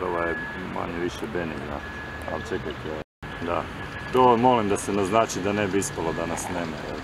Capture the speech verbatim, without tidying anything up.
ova je manje više benigna, ali čekajte, da. To molim da se naznači da ne bi ispalo da nas nema.